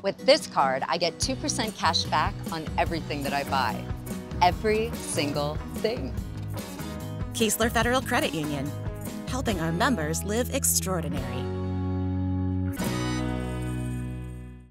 With this card, I get 2% cash back on everything that I buy. Every single thing. Keesler Federal Credit Union, helping our members live extraordinary.